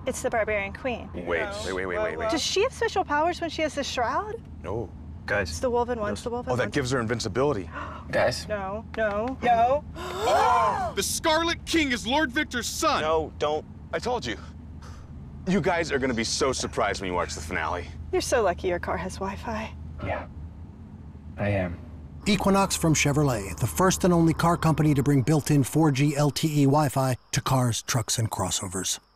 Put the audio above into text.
It's the Barbarian Queen. Wait. Does she have special powers when she has the shroud? No. Guys. It's the Woven One. It's the Woven One. Oh, that gives her invincibility. Guys. No. The Scarlet King is Lord Victor's son. No, don't. I told you. You guys are gonna be so surprised when you watch the finale. You're so lucky your car has Wi-Fi. Yeah, I am. Equinox from Chevrolet, the first and only car company to bring built-in 4G LTE Wi-Fi to cars, trucks, and crossovers.